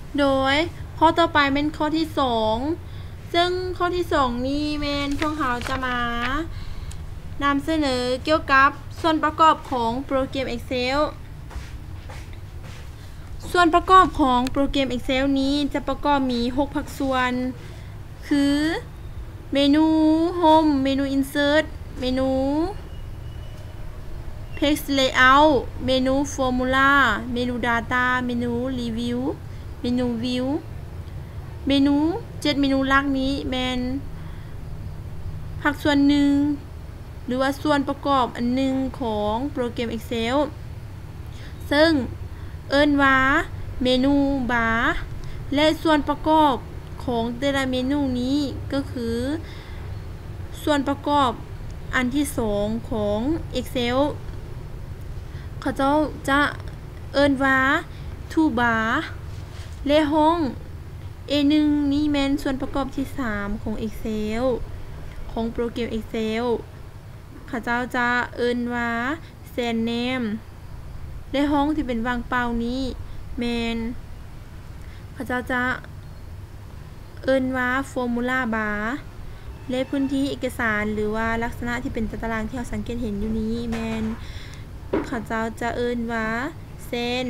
โดยข้อต่อไปเป็นข้อที่2ซึ่งข้อที่2นี้แม่นพวกเราจะมานำเสนอเกี่ยวกับส่วนประกอบของโปรแกรม Excel ส่วนประกอบของโปรแกรม Excel นี้จะประกอบมี6ภาคส่วนคือเมนู Home เมนู Insert เมนู Page Layout เมนู Formula เมนู Data เมนู Review เมนู View เมนู7เมนูหลักนี้แม่นภาคส่วนหนึ่งหรือว่าส่วนประกอบอันหนึ่งของโปรแกรม Excel ซึ่งเอิ้นว่าเมนูบาร์และส่วนประกอบของแต่ละเมนูนี้ก็คือส่วนประกอบอันที่2ของ Excel เขาเจ้าจะเอิ้นว่า Toolbar และห้อง A1 นี้แม่นส่วนประกอบที่3ของ Excel ของโปรแกรม Excel เขาเจ้าจะเอิ้นว่า Cell Name และห้องที่เป็นว่างเปล่านี้แม่นเขาเจ้าจะเอิ้นว่า Formula Bar และพื้นที่เอกสารหรือว่าลักษณะที่เป็นตารางที่เราสังเกตเห็นอยู่นี้แม่นเขาเจ้าจะเอิ้นว่า Cell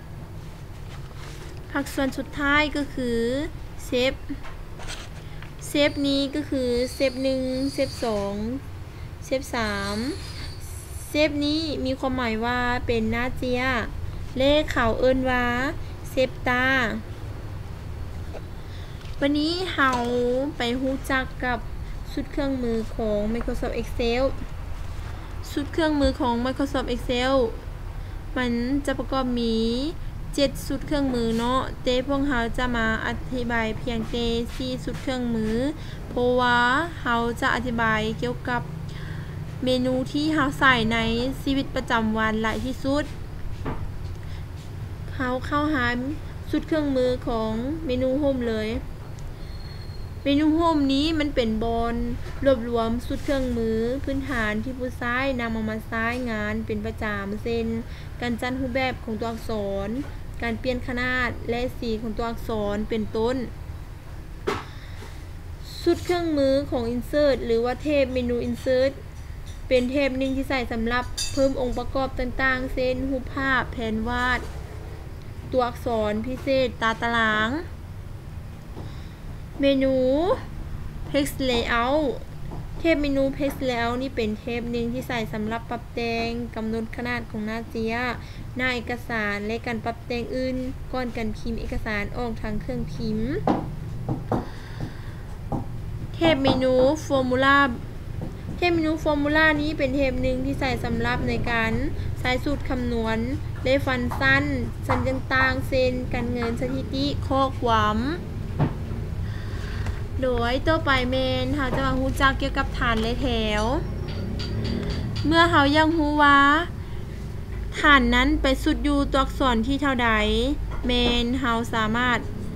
ภาคส่วนสุดท้ายก็คือเซฟนี้ก็คือเซฟ1เซฟ2เซฟ3เซฟนี้มีความหมายว่าเป็นหน้าเจียเลขเขาเอิ้นว่าเซฟตาวันนี้เราไปรู้จักกับชุดเครื่องมือของ Microsoft Excel ชุดเครื่องมือของ Microsoft Excel มันจะประกอบมี7ชุดเครื่องมือเนาะแต่พวกเราจะมาอธิบายเพียงแต่4ชุดเครื่องมือเพราะว่าเราจะอธิบายเกี่ยวกับเมนูที่เราใส่ในชีวิตประจำวันหลายที่สุดเราเข้าหาชุดเครื่องมือของเมนู Home เลยเมนู Home นี้มันเป็นบอนรวบรวมชุดเครื่องมือพื้นฐานที่ผู้ใช้นำมาใช้งานเป็นประจำเช่นการจัดรูปแบบของตัวอักษรการเปลี่ยนขนาดและสีของตัวอักษรเป็นต้นชุดเครื่องมือของ Insert หรือว่าเทปเมนู Insert เป็นเทปหนึ่งที่ใส่สำหรับเพิ่มองค์ประกอบต่างๆเช่นรูปภาพแผนวาดตัวอักษรพิเศษตารางเมนู Page Layout เทปเมนู Page Layout นี่เป็นเทปหนึ่งที่ใส่สำหรับปรับแต่งกำหนดขนาดของหน้าเจียหน้าเอกสารและการปรับแต่งอื่นก่อนการพิมพ์เอกสารออกทางเครื่องพิมพ์เทปเมนู Formula เทปเมนู Formula นี้เป็นเทปหนึ่งที่ใส่สำหรับในการใช้สูตรคำนวณและฟังก์ชันต่างๆเช่นการเงินสถิติข้อความโดยต่อไปเมนเราจะมารู้จักเกี่ยวกับฐานและแถวเมื่อเรายังรู้ว่าฐานนั้นไปสุดอยู่ตัวอักษรที่เท่าใดเมนเราสามารถ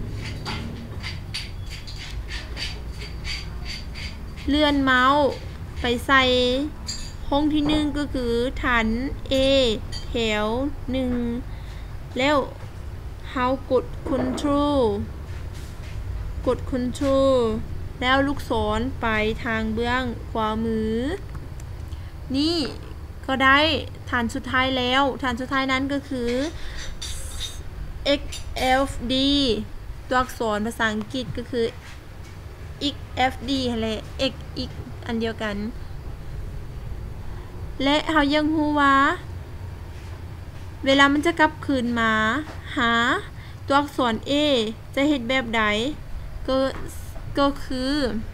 เลื่อนเมาส์ไปใส่ห้องที่1ก็คือฐาน A แถว1แล้วเรากด Ctrl แล้วลูกศรไปทางเบื้องขวามือนี่ก็ได้ฐานสุดท้ายแล้วฐานสุดท้ายนั้นก็คือ XFD ตัวอักษรภาษาอังกฤษก็คือ XFD อะไร X อันเดียวกันและเรายังรู้ว่าเวลามันจะกลับคืนมาหาตัวอักษร A จะเฮ็ดแบบใดก็คือ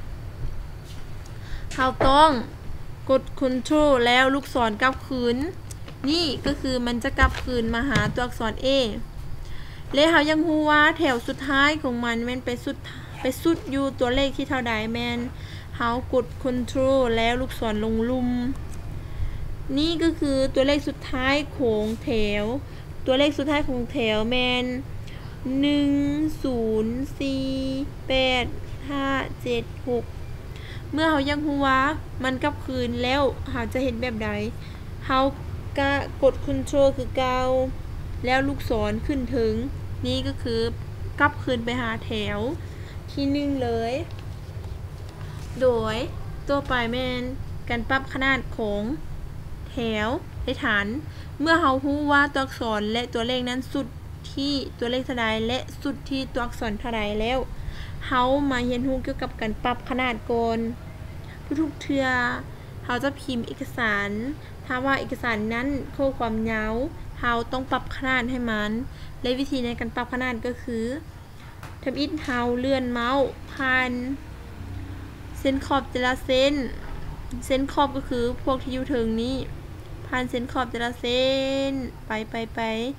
เราต้องกด Ctrl แล้วลูกศรกลับคืนนี่ก็คือมันจะกลับคืนมาหาตัวอักษร A และเรายังรู้ว่าแถวสุดท้ายของมันแม่นไปสุดอยู่ตัวเลขที่เท่าใดแม่นเรากด Ctrl แล้วลูกศรลงลุ่มนี่ก็คือตัวเลขสุดท้ายของแถวตัวเลขสุดท้ายของแถวแม่น1 0 4 8 5 7 6เมื่อเรายังรู้ว่ามันกลับคืนแล้วเราจะเห็นแบบใดเราก็กด Ctrl คือเก่าแล้วลูกศรขึ้นถึงนี่ก็คือกลับคืนไปหาแถวที่1เลยโดยตัวปลายแม่นการปรับขนาดของแถวในฐานเมื่อเฮารู้ว่าตัวอักษรและตัวเลขนั้นสุดที่ตัวเลขเท่าใดและสุดที่ตัวอักษรเท่าใดแล้วเฮามาเรียนรู้เกี่ยวกับการปรับขนาดก่อนทุกๆเทื่อเฮาจะพิมพ์เอกสารถ้าว่าเอกสารนั้นข้อความยาวเฮาต้องปรับขนาดให้มันและวิธีในการปรับขนาดก็คือทำอิฐเฮาเลื่อนเมาส์ผ่านเส้นขอบแต่ละเส้นขอบก็คือพวกที่อยู่ถึงนี้ผ่านเส้นขอบแต่ละเส้นไป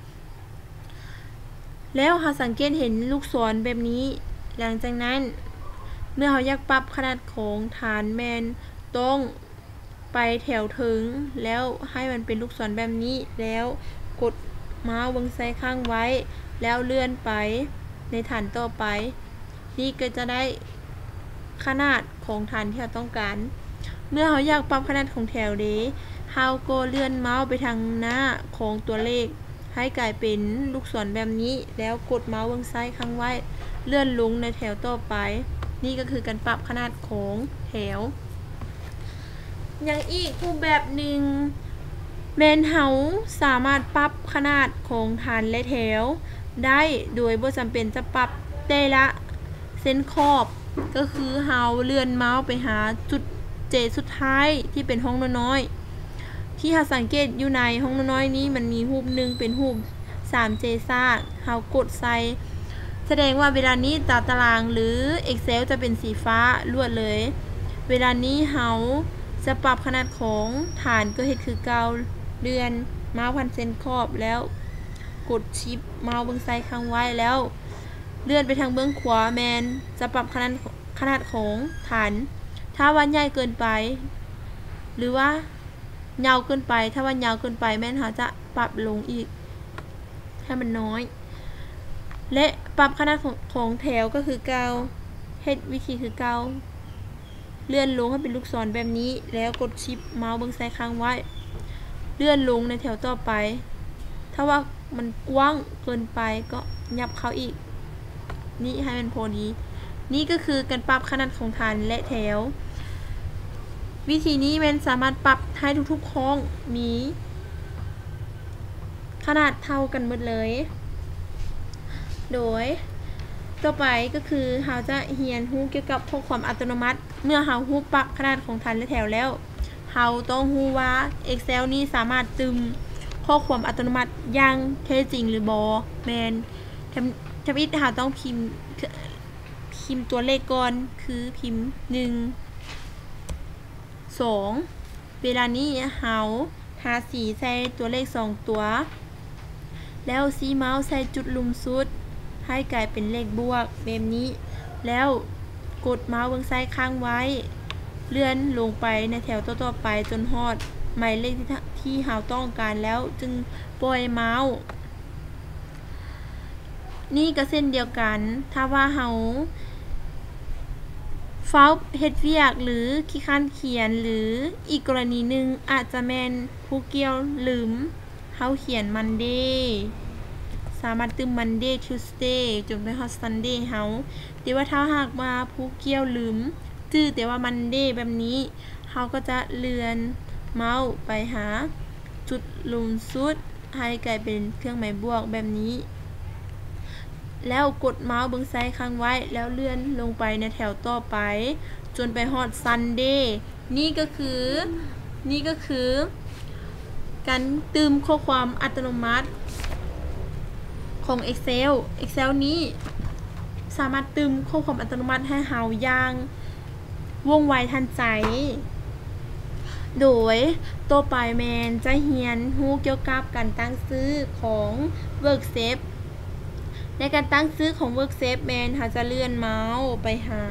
แล้วหาสังเกตเห็นลูกศรแบบนี้หลังจากนั้นเมื่อเราอยากปรับขนาดของฐานแมนต้องไปแถวถึงแล้วให้มันเป็นลูกศรแบบนี้แล้วกดเมาส์วงซ้ายข้างไว้แล้วเลื่อนไปในฐานต่อไปนี่ก็จะได้ขนาดของฐานที่เราต้องการเมื่อเราอยากปรับขนาดของแถวเดเราก็เลื่อนเมาส์ไปทางหน้าของตัวเลขให้กลายเป็นลูกศรแบบนี้แล้วกดเมาส์วงซ้ายค้างไว้เลื่อนลงในแถวต่อไปนี่ก็คือการปรับขนาดของแถวอย่างอีกรูปแบบหนึ่งแมนเฮาสามารถปรับขนาดของฐานและแถวได้โดยบ่จำเป็นจะปรับได้ละเส้นขอบก็คือเฮาเลื่อนเมาส์ไปหาจุดเจสุดท้ายที่เป็นห้องน้อยๆที่หาสังเกตอยู่ในห้องน้อยๆนี้มันมีรูปหนึ่งเป็นรูป 3J ซ่าเฮากดใส่แสดงว่าเวลานี้ตารางหรือ Excel จะเป็นสีฟ้าลวดเลยเวลานี้เฮาจะปรับขนาดของฐานก็เฮ็ดคือเก่าเลื่อนเมาส์พันเส้นขอบแล้วกดชิปเมาส์เบื้องซ้ายค้างไว้แล้วเลื่อนไปทางเบื้องขวาแมนจะปรับขนาดของฐานถ้าว่าใหญ่เกินไปหรือว่ายาวเกินไปถ้าว่ายาวเกินไปแม่นเขาจะปรับลงอีกให้มันน้อยและปรับขนาดของแถวก็คือเก่าเฮ็ดวิธีคือเก่าเลื่อนลงให้เป็นลูกศรแบบนี้แล้วกดชิปเมาส์เบื้องซ้ายค้างไว้เลื่อนลงในแถวต่อไปถ้าว่ามันกว้างเกินไปก็ยับเข้าอีกนี่ให้มันพอดีนี่ก็คือการปรับขนาดของฐานและแถววิธีนี้มันสามารถปรับให้ทุกๆห้องมีขนาดเท่ากันหมดเลยโดยต่อไปก็คือเราจะเรียนรู้เกี่ยวกับข้อความอัตโนมัติเมื่อเรารู้ปรับขนาดของฐานและแถวแล้วเราต้องรู้ว่า Excel นี้สามารถตึมข้อความอัตโนมัติอย่างแท้จริงหรือบ่แม่นทำอิฐเราต้องพิมพ์ตัวเลขก่อนคือพิมพ์1 2เวลานี้เราทาสีใส่ตัวเลข2ตัวแล้วซีเมาส์ใส่จุดลุ่มสุดให้กลายเป็นเลขบวกแบบนี้แล้วกดเมาส์เบื้องซ้ายค้างไว้เลื่อนลงไปในแถวต่อๆไปจนฮอดหมายเลขที่เราต้องการแล้วจึงปล่อยเมาส์นี่ก็เส้นเดียวกันถ้าว่าเราเฝ้าเฮ็ดเวียกหรือขี้ค้านเขียนหรืออีกกรณีหนึ่งอาจจะแม่นผู้เกี่ยวลืมเฮาเขียน Monday สามารถตึม Monday Tuesday จนไปฮอด Sunday เฮาแต่ว่าถ้าหากว่าผู้เกี่ยวลืมชื่อแต่ว่า Monday แบบนี้เฮาก็จะเลื่อนเมาส์ไปหาจุดลุ่มสุดให้กลายเป็นเครื่องหมายบวกแบบนี้แล้วกดเมาส์เบื้องซ้ายค้างไว้แล้วเลื่อนลงไปในแถวต่อไปจนไปฮอด Sunday นี่ก็คือการตืมข้อความอัตโนมัติของ Excel นี้สามารถตืมข้อความอัตโนมัติให้เฮาอย่างว่องไวทันใจโดยตัวปลายแมนจะเรียนรู้เกี่ยวกับการตั้งชื่อของ Workspaceในการตั้งชื่อของ Workspace แมนเราจะเลื่อนเมาส์ไปหา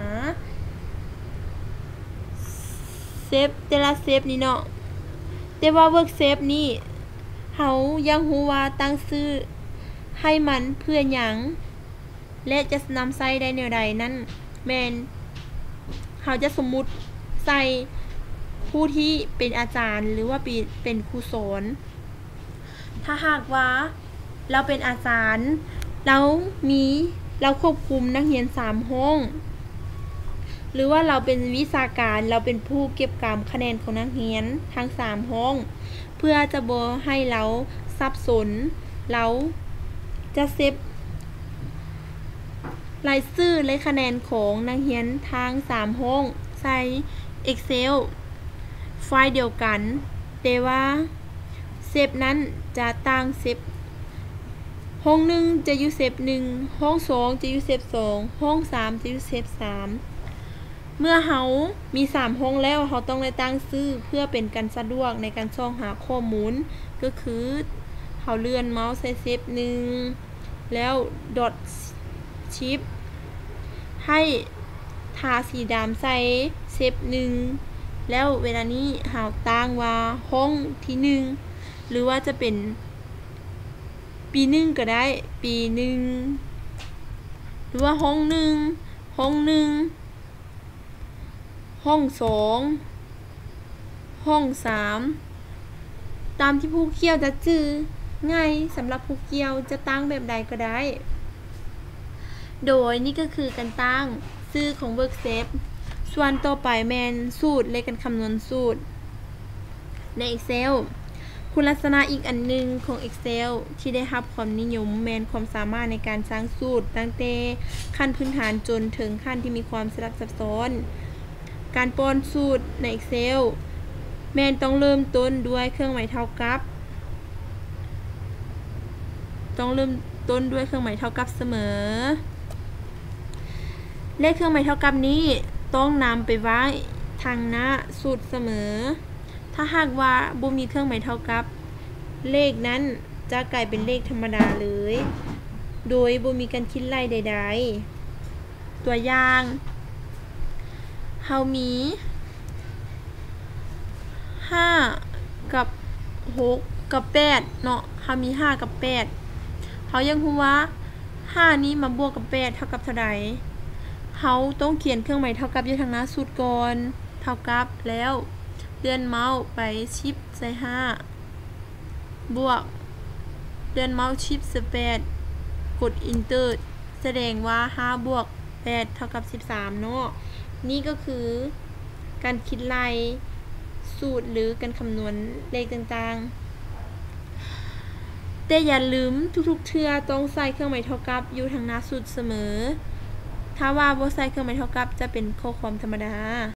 เซฟแต่ละเซฟนี่เนาะแต่ว่า Workspace นี่เรายังรู้ว่าตั้งชื่อให้มันเพื่อหยังและจะนำใช้ได้แนวใดนั้นแมนเราจะสมมุติใส่ผู้ที่เป็นอาจารย์หรือว่าเป็นครูสอนถ้าหากว่าเราเป็นอาจารย์เรามีเราควบคุมนักเรียน3ห้องหรือว่าเราเป็นวิชาการเราเป็นผู้เก็บกำคะแนนของนักเรียนทั้ง3ห้องเพื่อจะบ่ให้เราสับสนเราจะเซฟรายชื่อและคะแนนของนักเรียนทั้ง3ห้องใส่ Excel ไฟล์เดียวกันแต่ว่าเซฟนั้นจะต่างเซฟห้อง1จะอยู่เซฟ1ห้อง2จะอยู่เซฟ2ห้อง3จะอยู่เซฟ3เมื่อเฮามี3ห้องแล้วเฮาต้องได้ตั้งชื่อเพื่อเป็นการสะดวกในการส่องหาข้อมูลก็คือเฮาเลื่อนเมาส์ใส่เซฟ1แล้ว dot shift ให้ทาสีดำใส่เซฟ1แล้วเวลานี้เฮาตั้งว่าห้องที่1หรือว่าจะเป็นปี1ก็ได้ปี1หรือว่าห้อง1ห้อง2ห้อง3ตามที่ผู้เกี่ยวจะจื้อง่ายสำหรับผู้เกี่ยวจะตั้งแบบใดก็ได้โดยนี่ก็คือการตั้งชื่อของ worksheet ส่วนต่อไปแม่นสูตรและการคำนวณสูตรใน Excel คุณลักษณะอีกอันนึงของ Excel ที่ได้รับความนิยมแม่นความสามารถในการสร้างสูตรตั้งแต่ขั้นพื้นฐานจนถึงขั้นที่มีความสลับซับซ้อนการป้อนสูตรใน Excel แม่นต้องเริ่มต้นด้วยเครื่องหมายเท่ากับเสมอเลขเครื่องหมายเท่ากับนี้ต้องนำไปไว้ทางหน้าสูตรเสมอถ้าหากว่าบ่มีเครื่องหมายเท่ากับเลขนั้นจะกลายเป็นเลขธรรมดาเลยโดยบ่มีการคิดไล่ใดๆตัวอย่างเฮามี5กับ6กับ8เนาะเฮามี5กับ8เฮายังรู้ว่า5นี้มาบวกกับ8เท่ากับเท่าใดเฮาต้องเขียนเครื่องหมายเท่ากับอยู่ทางหน้าสูตรก่อนเท่ากับแล้วเลื่อนเมาส์ไปชิปใส่5บวกเลื่อนเมาส์ชิปใส่8กด Enter แสดงว่า5บวก8เท่ากับ13เนาะนี่ก็คือการคิดไล่สูตรหรือการคำนวณเลขต่างๆแต่อย่าลืมทุกๆเทื่อต้องใส่เครื่องหมายเท่ากับอยู่ทางหน้าสูตรเสมอถ้าว่าบ่ใส่เครื่องหมายเท่ากับจะเป็นข้อความธรรมดา